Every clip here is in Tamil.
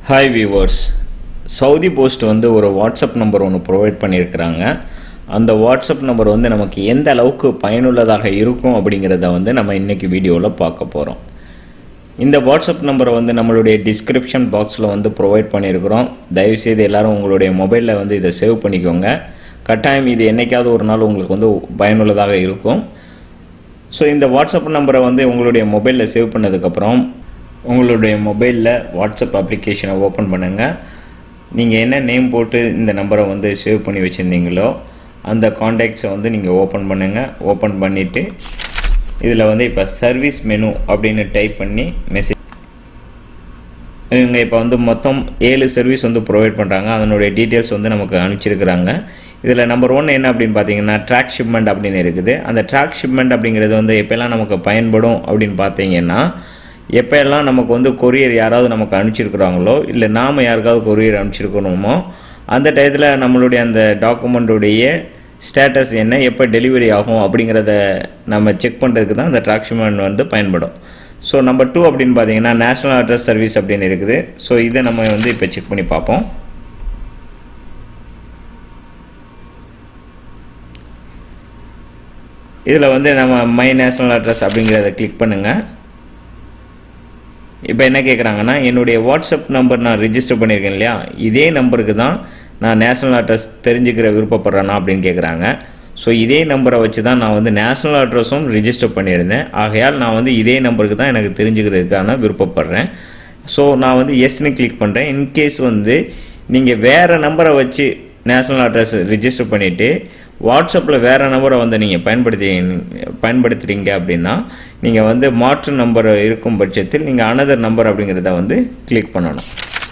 ஹாய் வியூவர்ஸ், சவுதி போஸ்ட் வந்து ஒரு வாட்ஸ்அப் நம்பர் ஒன்று ப்ரொவைட் பண்ணியிருக்கிறாங்க. அந்த வாட்ஸ்அப் நம்பர் வந்து நமக்கு எந்த அளவுக்கு பயனுள்ளதாக இருக்கும் அப்படிங்கிறத வந்து நம்ம இன்றைக்கி வீடியோவில் பார்க்க போகிறோம். இந்த வாட்ஸ்அப் நம்பரை வந்து நம்மளுடைய டிஸ்கிரிப்ஷன் பாக்ஸில் வந்து ப்ரொவைட் பண்ணியிருக்கிறோம். தயவுசெய்து எல்லோரும் உங்களுடைய மொபைலில் வந்து இதை சேவ் பண்ணிக்கோங்க. கட்டாயம் இது என்றைக்காவது ஒரு நாள் உங்களுக்கு வந்து பயனுள்ளதாக இருக்கும். ஸோ இந்த வாட்ஸ்அப் நம்பரை வந்து உங்களுடைய மொபைலில் சேவ் பண்ணதுக்கப்புறம் உங்களுடைய மொபைலில் வாட்ஸ்அப் அப்ளிகேஷனை ஓப்பன் பண்ணுங்கள். நீங்கள் என்ன நேம் போட்டு இந்த நம்பரை வந்து சேவ் பண்ணி வச்சுருந்தீங்களோ அந்த காண்டாக்ட்ஸை வந்து நீங்கள் ஓப்பன் பண்ணுங்கள். ஓப்பன் பண்ணிவிட்டு இதில் வந்து இப்போ சர்வீஸ் மெனு அப்படின்னு டைப் பண்ணி மெசேஜ் இவங்க இப்போ வந்து மொத்தம் 7 சர்வீஸ் வந்து ப்ரொவைட் பண்ணுறாங்க. அதனுடைய டீட்டெயில்ஸ் வந்து நமக்கு அனுப்பிச்சிருக்கிறாங்க. இதில் நம்பர் 1 என்ன அப்படின்னு பார்த்தீங்கன்னா ட்ராக் ஷிப்மெண்ட் அப்படின்னு இருக்குது. அந்த ட்ராக் ஷிப்மெண்ட் அப்படிங்கிறது வந்து எப்போல்லாம் நமக்கு பயன்படும் அப்படின்னு பார்த்தீங்கன்னா, எப்போ எல்லாம் நமக்கு வந்து கொரியர் யாராவது நமக்கு அனுப்பிச்சிருக்கிறாங்களோ இல்லை நாம் யாருக்காவது கொரியர் அனுப்பிச்சிருக்கணுமோ அந்த டயத்தில் நம்மளுடைய அந்த டாக்குமெண்ட்டுடைய ஸ்டேட்டஸ் என்ன, எப்போ டெலிவரி ஆகும் அப்படிங்கிறத நம்ம செக் பண்ணுறதுக்கு தான் அந்த ட்ராக் ஷிப்மெண்ட் வந்து பயன்படும். ஸோ நம்பர் 2 அப்படின்னு பார்த்தீங்கன்னா நேஷ்னல் அட்ரஸ் சர்வீஸ் அப்படின்னு இருக்குது. ஸோ இதை நம்ம வந்து இப்போ செக் பண்ணி பார்ப்போம். இதில் வந்து நம்ம மை நேஷ்னல் அட்ரஸ் அப்படிங்கிறத கிளிக் பண்ணுங்கள். இப்போ என்ன கேட்குறாங்கன்னா, என்னுடைய வாட்ஸ்அப் நம்பர் நான் ரிஜிஸ்டர் பண்ணியிருக்கேன் இல்லையா, இதே நம்பருக்கு தான் நான் நேஷ்னல் அட்ரஸ் தெரிஞ்சுக்கிற விருப்பப்படுறேன்னா அப்படின்னு கேட்குறாங்க. ஸோ இதே நம்பரை வச்சு தான் நான் வந்து நேஷ்னல் அட்ரஸும் ரிஜிஸ்டர் பண்ணியிருந்தேன். ஆகையால் நான் வந்து இதே நம்பருக்கு தான் எனக்கு தெரிஞ்சுக்கிறதுக்கான விருப்பப்படுறேன். ஸோ நான் வந்து எஸ்ன்னு கிளிக் பண்ணுறேன். இன்கேஸ் வந்து நீங்கள் வேறு நம்பரை வச்சு நேஷ்னல் அட்ரஸ் ரிஜிஸ்டர் பண்ணிவிட்டு வாட்ஸ்அப்பில் வேறு நம்பரை வந்து நீங்கள் பயன்படுத்துகிறீங்க அப்படின்னா நீங்கள் வந்து மாற்று நம்பர் இருக்கும் பட்சத்தில் நீங்கள் அனதர் நம்பர் அப்படிங்கிறத வந்து கிளிக் பண்ணணும்.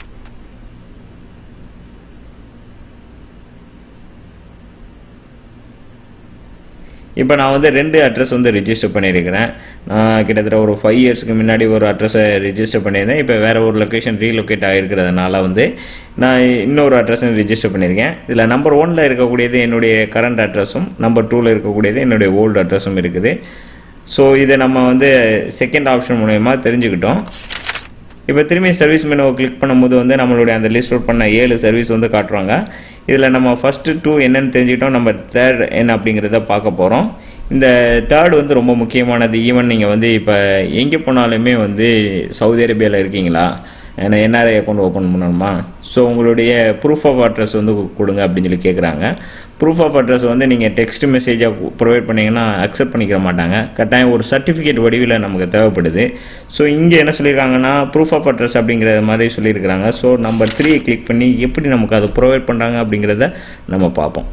இப்போ நான் வந்து 2 அட்ரஸ் வந்து ரிஜிஸ்டர் பண்ணியிருக்கிறேன். நான் கிட்டத்தட்ட ஒரு 5 இயர்ஸ்க்கு முன்னாடி ஒரு அட்ரஸை ரிஜிஸ்டர் பண்ணியிருந்தேன். இப்போ வேறு ஒரு லொக்கேஷன் ரீலொக்கேட் ஆகிருக்கிறதுனால வந்து நான் இன்னொரு அட்ரஸை ரிஜிஸ்டர் பண்ணியிருக்கேன். இதில் நம்பர் 1 இருக்கக்கூடியது என்னுடைய கரண்ட் அட்ரஸும் நம்பர் 2 இருக்கக்கூடியது என்னுடைய ஓல்டு அட்ரஸும் இருக்குது. ஸோ இதை நம்ம வந்து செகண்ட் ஆப்ஷன் மூலமா தெரிஞ்சுக்கிட்டோம். இப்போ திரும்பி சர்வீஸ் மெனுவை கிளிக் பண்ணும்போது வந்து நம்மளுடைய அந்த லிஸ்ட் அவுட் பண்ண 7 சர்வீஸ் வந்து காட்டுறாங்க. இதில் நம்ம ஃபஸ்ட்டு 2 என்னென்னு தெரிஞ்சுக்கிட்டோம். நம்ம 3rd என்ன அப்படிங்கிறத பார்க்க போகிறோம். இந்த 3rd வந்து ரொம்ப முக்கியமானது. ஈவன் நீங்கள் வந்து இப்போ எங்கே போனாலுமே வந்து சவுதி அரேபியாவில் இருக்கீங்களா, ஏன்னா என்ஆர்ஐ அக்கௌண்ட் ஓப்பன் பண்ணணுமா, ஸோ உங்களுடைய ப்ரூஃப் ஆஃப் அட்ரஸ் வந்து கொடுங்க அப்படின்னு சொல்லி கேட்குறாங்க. ப்ரூஃப் ஆஃப் அட்ரஸ் வந்து நீங்கள் டெக்ஸ்ட் மெசேஜாக ப்ரொவைட் பண்ணிங்கன்னா அக்செப்ட் பண்ணிக்கிற மாட்டாங்க. கட்டாயம் ஒரு சர்டிஃபிகேட் வடிவில் நமக்கு தேவைப்படுது. ஸோ இங்கே என்ன சொல்லியிருக்காங்கன்னா ப்ரூஃப் ஆஃப் அட்ரஸ் அப்படிங்கிற மாதிரி சொல்லியிருக்கிறாங்க. ஸோ நம்பர் 3 கிளிக் பண்ணி எப்படி நமக்கு அதை ப்ரொவைட் பண்ணுறாங்க அப்படிங்கிறத நம்ம பார்ப்போம்.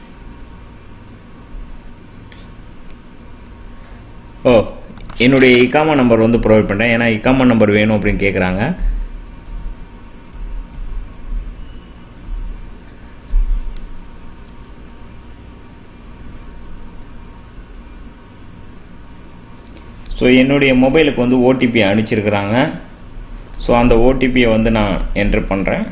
என்னுடைய இகாமா நம்பர் வந்து ப்ரொவைட் பண்ணுறேன். ஏன்னா இகாமா நம்பர் வேணும் அப்படின்னு கேட்குறாங்க. ஸோ என்னுடைய மொபைலுக்கு வந்து ஓடிபி அனுப்பிச்சிருக்கிறாங்க. ஸோ அந்த ஓடிபியை வந்து நான் என்ட்ரு பண்ணுறேன்.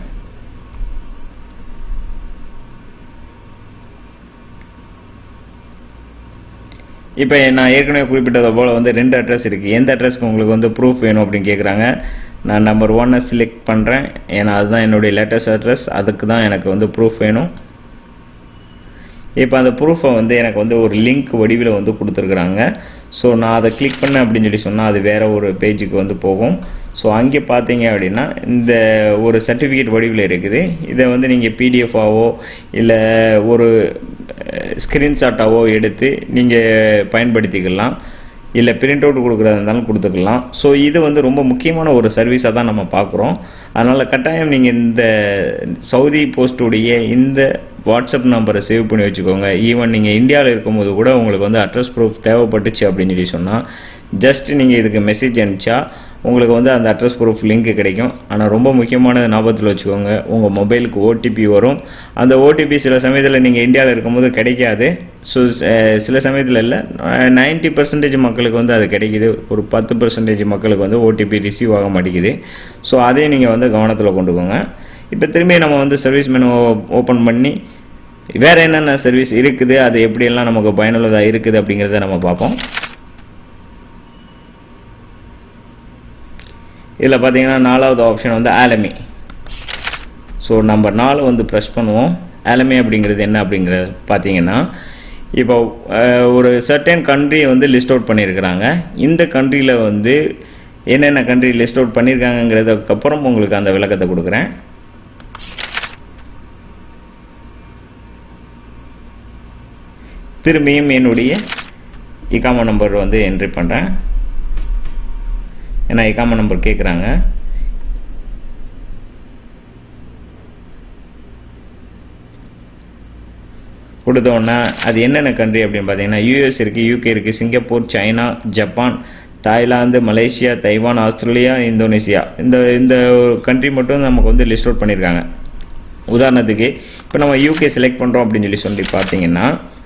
இப்போ நான் ஏற்கனவே குறிப்பிட்டதை போல் வந்து 2 அட்ரஸ் இருக்குது. எந்த அட்ரஸ்க்கு உங்களுக்கு வந்து ப்ரூஃப் வேணும் அப்படின்னு கேட்குறாங்க. நான் நம்பர் 1 செலக்ட் பண்ணுறேன். ஏன்னா அதுதான் என்னுடைய லேட்டஸ்ட் அட்ரஸ். அதுக்கு தான் எனக்கு வந்து ப்ரூஃப் வேணும். இப்போ அந்த ப்ரூஃபை வந்து எனக்கு வந்து ஒரு லிங்க் வடிவில் வந்து கொடுத்துருக்குறாங்க. ஸோ நான் அதை கிளிக் பண்ணேன் அப்படின்னு சொல்லி சொன்னால் அது வேறு ஒரு பேஜுக்கு வந்து போகும். ஸோ அங்கே பார்த்தீங்க அப்படின்னா இந்த ஒரு சர்டிஃபிகேட் வடிவில் இருக்குது. இதை வந்து நீங்கள் பிடிஎஃபாவோ இல்லை ஒரு ஸ்க்ரீன்ஷாட்டாவோ எடுத்து நீங்கள் பயன்படுத்திக்கலாம். இல்லை பிரிண்ட் அவுட் கொடுக்குறதா இருந்தாலும் கொடுத்துக்கலாம். ஸோ இது வந்து ரொம்ப முக்கியமான ஒரு சர்வீஸாக தான் நம்ம பார்க்குறோம். அதனால் கட்டாயம் நீங்கள் இந்த சவுதி போஸ்ட்டுடைய இந்த வாட்ஸ்அப் நம்பரை சேவ் பண்ணி வச்சுக்கோங்க. ஈவன் நீங்கள் இந்தியாவில் இருக்கும்போது கூட உங்களுக்கு வந்து அட்ரஸ் ப்ரூஃப் தேவைப்பட்டுச்சு அப்படின்னு சொல்லி சொன்னால் ஜஸ்ட் நீங்கள் இதுக்கு மெசேஜ் அனுப்பிச்சா உங்களுக்கு வந்து அந்த அட்ரஸ் ப்ரூஃப் லிங்க் கிடைக்கும். ஆனால் ரொம்ப முக்கியமான ஞாபகத்தில் வச்சுக்கோங்க, உங்கள் மொபைலுக்கு ஓடிபி வரும். அந்த ஓடிபி சில சமயத்தில் நீங்கள் இந்தியாவில் இருக்கும்போது கிடைக்காது. ஸோ சில சமயத்தில் இல்லை, 90% மக்களுக்கு வந்து அது கிடைக்கிது. ஒரு 10% மக்களுக்கு வந்து ஓடிபி ரிசீவ் ஆக மாட்டேங்குது. ஸோ அதையும் நீங்கள் வந்து கவனத்தில் கொண்டுக்கோங்க. இப்போ திரும்பி நம்ம வந்து சர்வீஸ் மெனு ஓப்பன் பண்ணி வேறு என்னென்ன சர்வீஸ் இருக்குது, அது எப்படியெல்லாம் நமக்கு பயனுள்ளதாக இருக்குது அப்படிங்கிறத நம்ம பார்ப்போம். இதில் பார்த்தீங்கன்னா 4வது ஆப்ஷன் வந்து ஆலமி. ஸோ நம்பர் 4 வந்து ப்ரெஸ் பண்ணுவோம். ஆலமி அப்படிங்கிறது என்ன அப்படிங்கிறது பார்த்தீங்கன்னா, இப்போ ஒரு சர்டன் கண்ட்ரியை வந்து லிஸ்ட் அவுட் பண்ணியிருக்கிறாங்க. இந்த கண்ட்ரியில் வந்து என்னென்ன கண்ட்ரி லிஸ்ட் அவுட் பண்ணியிருக்காங்கிறதுக்கப்புறம் உங்களுக்கு அந்த விளக்கத்தை கொடுக்குறேன். திரும்பியும் என்னுடைய இகாமா நம்பர் வந்து என்ட்ரி பண்ணுறேன். ஏன்னா இகாமா நம்பர் கேட்குறாங்க. கொடுத்தோன்னா அது என்னென்ன கண்ட்ரி அப்படின்னு பார்த்தீங்கன்னா, யூஎஸ் இருக்குது, யூகே இருக்குது, Singapore, China, Japan, Thailand, Malaysia, Taiwan, Australia, Indonesia, இந்த கண்ட்ரி மட்டும் நமக்கு வந்து லிஸ்ட் அவுட் பண்ணியிருக்காங்க. உதாரணத்துக்கு இப்போ நம்ம யூகே செலக்ட் பண்ணுறோம் அப்படின்னு சொல்லி பார்த்தீங்கன்னா,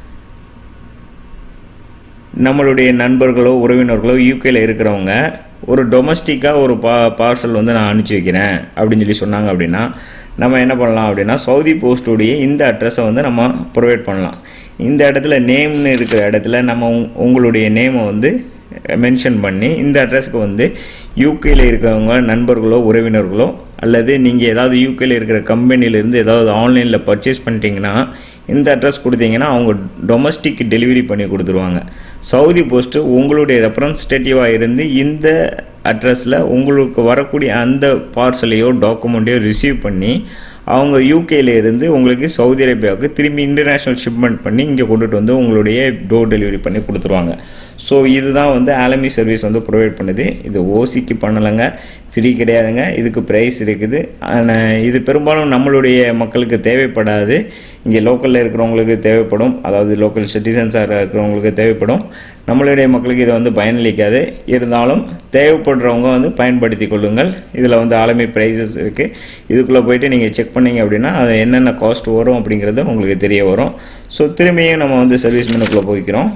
நம்மளுடைய நண்பர்களோ உறவினர்களோ யூகேயில் இருக்கிறவங்க ஒரு டொமஸ்டிக்காக ஒரு பார்சல் வந்து நான் அனுப்பிச்சி வைக்கிறேன் அப்படின்னு சொல்லி சொன்னாங்க அப்படின்னா, நம்ம என்ன பண்ணலாம் அப்படின்னா, சவுதி போஸ்ட்டுடைய இந்த அட்ரஸை வந்து நம்ம ப்ரொவைட் பண்ணலாம். இந்த இடத்துல நேம்னு இருக்கிற இடத்துல நம்ம உங்களுடைய நேமை வந்து மென்ஷன் பண்ணி இந்த அட்ரஸ்க்கு வந்து யூகேயில் இருக்கிறவங்க நண்பர்களோ உறவினர்களோ அல்லது நீங்கள் ஏதாவது யூகேயில் இருக்கிற கம்பெனிலேருந்து ஏதாவது ஆன்லைனில் பர்ச்சேஸ் பண்ணிட்டீங்கன்னா இந்த அட்ரஸ் கொடுத்தீங்கன்னா அவங்க டொமஸ்டிக் டெலிவரி பண்ணி கொடுத்துருவாங்க. சவுதி போஸ்ட்டு உங்களுடைய ரெப்ரசன்டேட்டிவாக இருந்து இந்த அட்ரஸில் உங்களுக்கு வரக்கூடிய அந்த பார்சலையோ டாக்குமெண்ட்டையோ ரிசீவ் பண்ணி அவங்க யூகேல இருந்து உங்களுக்கு சவுதி அரேபியாவுக்கு திரும்பி இன்டர்நேஷ்னல் ஷிப்மெண்ட் பண்ணி இங்கே கொண்டுட்டு வந்து உங்களுடைய டோர் டெலிவரி பண்ணி கொடுத்துருவாங்க. ஸோ இதுதான் வந்து ஆலமி சர்வீஸ் வந்து ப்ரொவைட் பண்ணுது. இது ஓசிக்கு பண்ணலைங்க, ஃப்ரீ கிடையாதுங்க. இதுக்கு ப்ரைஸ் இருக்குது. இது பெரும்பாலும் நம்மளுடைய மக்களுக்கு தேவைப்படாது. இங்கே லோக்கலில் இருக்கிறவங்களுக்கு தேவைப்படும், அதாவது லோக்கல் சிட்டிசன்ஸாக இருக்கிறவங்களுக்கு தேவைப்படும். நம்மளுடைய மக்களுக்கு இதை வந்து பயனளிக்காது. இருந்தாலும் தேவைப்படுறவங்க வந்து பயன்படுத்தி கொள்ளுங்கள். இதில் வந்து ஆலமி ப்ரைஸஸ் இருக்குது. இதுக்குள்ளே போய்ட்டு நீங்கள் செக் பண்ணிங்க அப்படின்னா அது என்னென்ன காஸ்ட் வரும் அப்படிங்கிறது உங்களுக்கு தெரிய வரும். ஸோ திரும்பியும் நம்ம வந்து சர்வீஸ் மெனுக்குள்ளே போய்க்கிறோம்.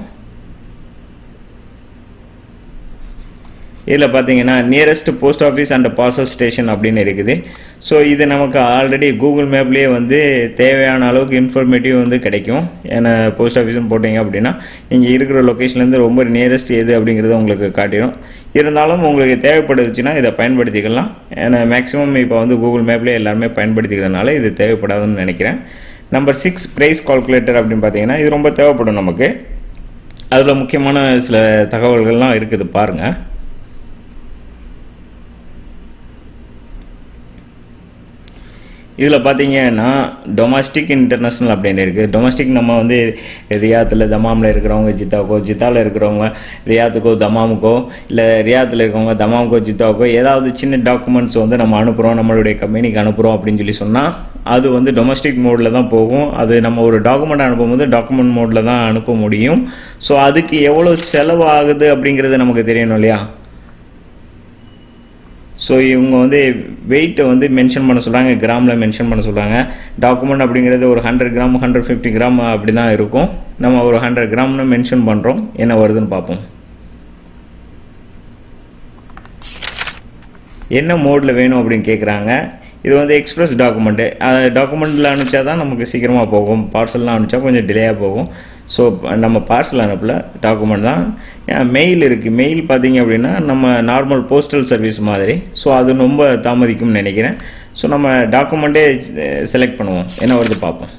இதில் பார்த்தீங்கன்னா nearest post office and parcel station அப்படின்னு இருக்குது. ஸோ இது நமக்கு ஆல்ரெடி கூகுள் மேப்லேயே வந்து தேவையான அளவுக்கு இன்ஃபர்மேட்டிவ் வந்து கிடைக்கும். ஏன்னா போஸ்ட் ஆஃபீஸ்னு போட்டிங்க அப்படின்னா நீங்கள் இருக்கிற லொக்கேஷன்லேருந்து ரொம்ப நியரஸ்ட் எது அப்படிங்கிறத உங்களுக்கு காட்டிடும். இருந்தாலும் உங்களுக்கு தேவைப்படுச்சுன்னா இதை பயன்படுத்திக்கலாம். ஏன்னா மேக்ஸிமம் இப்போ வந்து கூகுள் மேப்லேயே எல்லாருமே பயன்படுத்திக்கிறதுனால இது தேவைப்படாதுன்னு நினைக்கிறேன். நம்பர் 6 ப்ரைஸ் கால்குலேட்டர் அப்படின்னு பார்த்தீங்கன்னா இது ரொம்ப தேவைப்படும் நமக்கு. அதில் முக்கியமான சில தகவல்கள்லாம் இருக்குது பாருங்கள். இதில் பார்த்தீங்கன்னா டொமஸ்டிக் இன்டர்நேஷ்னல் அப்படின்னு இருக்குது. டொமஸ்டிக் நம்ம வந்து ரியாத்தில் தமாமில் இருக்கிறவங்க ஜித்தாவுக்கோ, ஜித்தாவில் இருக்கிறவங்க ரியாத்துக்கோ தமாமுக்கோ, இல்லை ரியாத்தில் இருக்கிறவங்க தமாமுக்கோ ஜித்தாவுக்கோ ஏதாவது சின்ன டாக்குமெண்ட்ஸ் வந்து நம்ம அனுப்புகிறோம், நம்மளுடைய கம்பெனிக்கு அனுப்புகிறோம் அப்படின்னு சொல்லி சொன்னால் அது வந்து டொமஸ்டிக் மோடில் தான் போகும். அது நம்ம ஒரு டாக்குமெண்ட் அனுப்பும்போது டாக்குமெண்ட் மோடில் தான் அனுப்ப முடியும். ஸோ அதுக்கு எவ்வளோ செலவு ஆகுது அப்படிங்கிறது நமக்கு தெரியணும் இல்லையா. ஸோ இவங்க வந்து வெயிட்டை வந்து மென்ஷன் பண்ண சொல்கிறாங்க, கிராமில் மென்ஷன் பண்ண சொல்கிறாங்க. டாக்குமெண்ட் அப்படிங்கிறது ஒரு 100 கிராம் 150 கிராம் அப்படி தான் இருக்கும். நம்ம ஒரு 100 கிராம்னு மென்ஷன் பண்ணுறோம். என்ன வருதுன்னு பார்ப்போம். என்ன மோடில் வேணும் அப்படின்னு கேட்குறாங்க. இது வந்து எக்ஸ்பிரஸ் டாக்குமெண்ட்டு. டாக்குமெண்ட்டில் அனுப்பிச்சா தான் நமக்கு சீக்கிரமாக போகும். பார்சல்லாம் அனுப்பிச்சா கொஞ்சம் டிலேயாக போகும். ஸோ நம்ம பார்சல் அனுப்பல, டாக்குமெண்ட் தான். மெயில் இருக்குது. மெயில் பார்த்தீங்க அப்படின்னா நம்ம நார்மல் போஸ்டல் சர்வீஸ் மாதிரி. ஸோ அது ரொம்ப தாமதிக்கும்னு நினைக்கிறேன். ஸோ நம்ம டாக்குமெண்ட்டே செலக்ட் பண்ணுவோம். என்ன வருது பார்ப்போம்.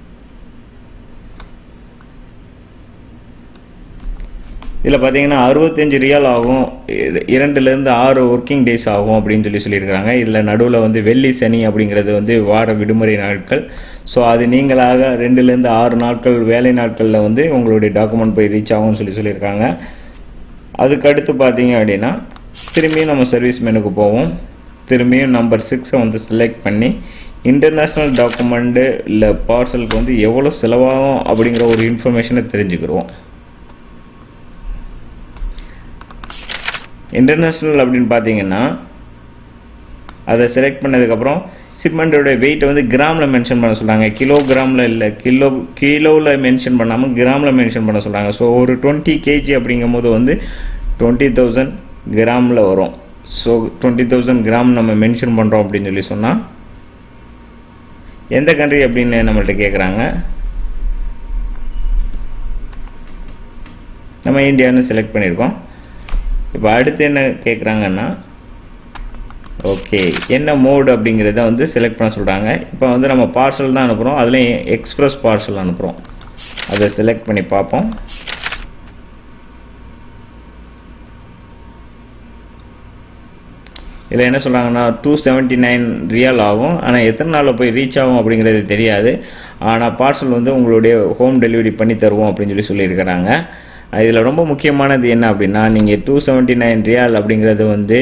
இதில் பார்த்தீங்கன்னா 65 ரியால் ஆகும், 2லேருந்து 6 ஒர்க்கிங் டேஸ் ஆகும் அப்படின்னு சொல்லியிருக்காங்க. இதில் நடுவில் வந்து வெள்ளி சனி அப்படிங்கிறது வந்து வார விடுமுறை நாட்கள். ஸோ அது நீங்களாக 2லேருந்து 6 நாட்கள் வேலை நாட்களில் வந்து உங்களுடைய டாக்குமெண்ட் போய் ரீச் ஆகும்னு சொல்லியிருக்காங்க. அதுக்கடுத்து பார்த்தீங்க அப்படின்னா திரும்பியும் நம்ம சர்வீஸ் மெனுக்கு போவோம். திரும்பியும் நம்பர் 6 வந்து செலக்ட் பண்ணி இன்டர்நேஷ்னல் டாக்குமெண்ட்டு இல்லை பார்சலுக்கு வந்து எவ்வளோ செலவாகும் அப்படிங்கிற ஒரு இன்ஃபர்மேஷனை தெரிஞ்சுக்கிடுவோம். இன்டர்நேஷ்னல் அப்படின்னு பார்த்தீங்கன்னா அதை செலக்ட் பண்ணதுக்கப்புறம் ஷிப்மெண்ட்டோட வெயிட்டை வந்து கிராமில் மென்ஷன் பண்ண சொல்கிறாங்க. கிலோகிராமில் இல்லை, கிலோவில் மென்ஷன் பண்ணாமல் கிராமில் மென்ஷன் பண்ண சொல்கிறாங்க. ஸோ ஒரு 20 kg அப்படிங்கும்போது வந்து 20,000 கிராமில் வரும். ஸோ 20,000 கிராம் நம்ம மென்ஷன் பண்ணுறோம் அப்படின்னு சொன்னால் எந்த கண்ட்ரி அப்படின்னு நம்மள்ட்ட கேட்குறாங்க. நம்ம இந்தியான்னு செலக்ட் பண்ணியிருக்கோம். இப்போ அடுத்து என்ன கேட்குறாங்கன்னா ஓகே, என்ன மோடு அப்படிங்கிறத வந்து செலக்ட் பண்ண சொல்கிறாங்க. இப்போ வந்து நம்ம பார்சல் தான் அனுப்புகிறோம், அதுலேயும் எக்ஸ்பிரஸ் பார்சல் அனுப்புகிறோம். அதை செலக்ட் பண்ணி பார்ப்போம். இதில் என்ன சொல்கிறாங்கன்னா 279 ரியால் ஆகும். ஆனால் எத்தனை நாளில் போய் ரீச் ஆகும் அப்படிங்கிறது தெரியாது. ஆனால் பார்சல் வந்து உங்களுடைய ஹோம் டெலிவரி பண்ணி தருவோம் அப்படின்னு சொல்லியிருக்கிறாங்க. இதில் ரொம்ப முக்கியமானது என்ன அப்படின்னா, நீங்கள் 279 ரியால் அப்படிங்கிறது வந்து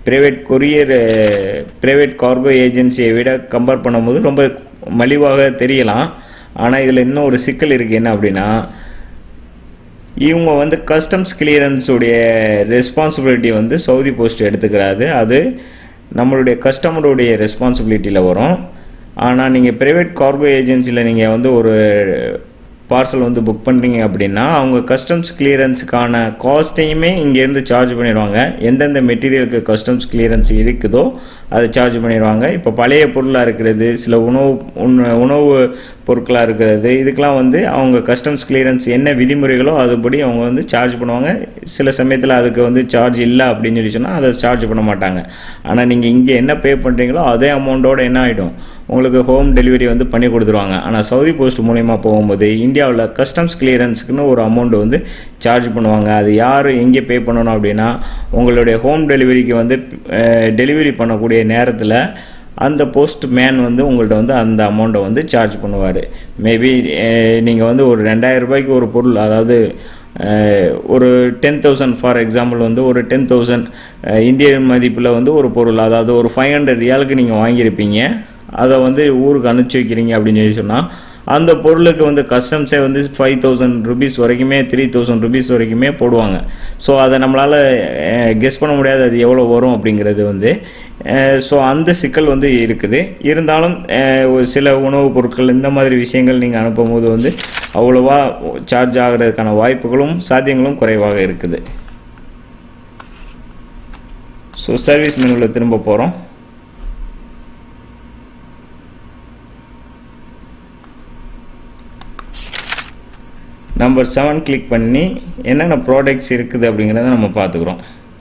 ப்ரைவேட் கார்கோ ஏஜென்சியை விட கம்பேர் பண்ணும்போது ரொம்ப மலிவாக தெரியலாம். ஆனால் இதில் இன்னும் ஒரு சிக்கல் இருக்குது. என்ன அப்படின்னா, இவங்க வந்து கஸ்டம்ஸ் கிளியரன்ஸுடைய ரெஸ்பான்சிபிலிட்டி வந்து சவுதி போஸ்ட் எடுத்துக்கிறாரு. அது நம்மளுடைய கஸ்டமருடைய ரெஸ்பான்சிபிலிட்டியில் வரும். ஆனால் நீங்கள் ப்ரைவேட் கார்கோ ஏஜென்சியில் நீங்கள் வந்து ஒரு பார்சல் வந்து புக் பண்ணுறீங்க அப்படின்னா, அவங்க கஸ்டம்ஸ் கிளியரன்ஸுக்கான காஸ்ட்டையுமே இங்கேருந்து சார்ஜ் பண்ணிடுவாங்க. எந்தெந்த மெட்டீரியலுக்கு கஸ்டம்ஸ் கிளியரன்ஸ் இருக்குதோ அதை சார்ஜ் பண்ணிடுவாங்க. இப்போ பழைய பொருளாக இருக்கிறது, சில உணவு பொருட்களாக இருக்கிறது, இதுக்கெலாம் வந்து அவங்க கஸ்டம்ஸ் கிளியரன்ஸ் என்ன விதிமுறைகளோ அதுபடி அவங்க வந்து சார்ஜ் பண்ணுவாங்க. சில சமயத்தில் அதுக்கு வந்து சார்ஜ் இல்லை அப்படின்னு சொல்லி சொன்னால் அதை சார்ஜ் பண்ண மாட்டாங்க. ஆனால் நீங்கள் இங்கே என்ன பே பண்ணுறீங்களோ அதே அமௌண்ட்டோடு என்ன ஆகிடும், உங்களுக்கு ஹோம் டெலிவரி வந்து பண்ணி கொடுத்துருவாங்க. ஆனால் சவுதி போஸ்ட் மூலிமா போகும்போது இந்தியாவில் கஸ்டம்ஸ் கிளியரன்ஸுக்குன்னு ஒரு அமௌண்ட் வந்து சார்ஜ் பண்ணுவாங்க. அது யார் எங்கே பே பண்ணணும் அப்படின்னா, உங்களுடைய ஹோம் டெலிவரிக்கு வந்து டெலிவரி பண்ணக்கூடிய நேரத்தில் அந்த போஸ்ட் மேன் வந்து உங்கள்கிட்ட வந்து அந்த அமௌண்ட்டை வந்து சார்ஜ் பண்ணுவார். மேபி நீங்கள் வந்து ஒரு 2000 ரூபாய்க்கு ஒரு பொருள், அதாவது ஒரு 10,000 ஃபார் எக்ஸாம்பிள் வந்து ஒரு 10,000 இந்தியன் மதிப்பில் வந்து ஒரு பொருள், அதாவது ஒரு 500 ரியாலுக்கு நீங்கள் வாங்கியிருப்பீங்க. அதை வந்து ஊருக்கு அனுப்பிச்சி வைக்கிறீங்க அப்படின்னு சொல்லி சொன்னால், அந்த பொருளுக்கு வந்து கஸ்டம்ஸே வந்து 5,000 ருபீஸ் வரைக்குமே 3,000 ருபீஸ் வரைக்குமே போடுவாங்க. ஸோ அதை நம்மளால் கெஸ் பண்ண முடியாது அது எவ்வளோ வரும் அப்படிங்கிறது வந்து. ஸோ அந்த சிக்கல் வந்து இருக்குது. இருந்தாலும் ஒரு சில உணவுப் பொருட்கள் இந்த மாதிரி விஷயங்கள் நீங்கள் அனுப்பும்போது வந்து அவ்வளோவா சார்ஜ் ஆகிறதுக்கான வாய்ப்புகளும் சாத்தியங்களும் குறைவாக இருக்குது. ஸோ சர்வீஸ் மெனுவில் திரும்ப போகிறோம். நம்பர் 7 கிளிக் பண்ணி என்னென்ன ப்ராடக்ட்ஸ் இருக்குது அப்படிங்கிறத நம்ம பார்த்துக்குறோம்.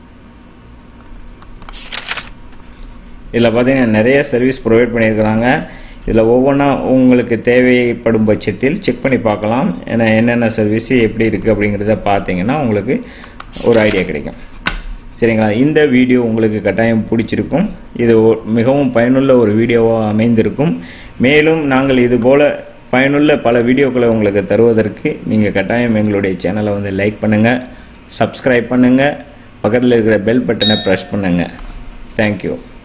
இதில் பார்த்தீங்கன்னா நிறைய சர்வீஸ் ப்ரொவைட் பண்ணியிருக்கிறாங்க. இதில் ஒவ்வொன்றா உங்களுக்கு தேவைப்படும் பட்சத்தில் செக் பண்ணி பார்க்கலாம். ஏன்னா என்னென்ன சர்வீஸு எப்படி இருக்குது அப்படிங்கிறத பார்த்தீங்கன்னா உங்களுக்கு ஒரு ஐடியா கிடைக்கும். சரிங்களா? இந்த வீடியோ உங்களுக்கு கட்டாயம் பிடிச்சிருக்கும். இது மிகவும் பயனுள்ள ஒரு வீடியோவாக அமைந்திருக்கும். மேலும் நாங்கள் இதுபோல் பயனுள்ள பல வீடியோக்களை உங்களுக்கு தருவதற்கு நீங்கள் கட்டாயம் எங்களுடைய சேனலை வந்து லைக் பண்ணுங்கள், சப்ஸ்கிரைப் பண்ணுங்கள், பக்கத்தில் இருக்கிற பெல் பட்டனை ப்ரெஸ் பண்ணுங்கள். தேங்க்யூ.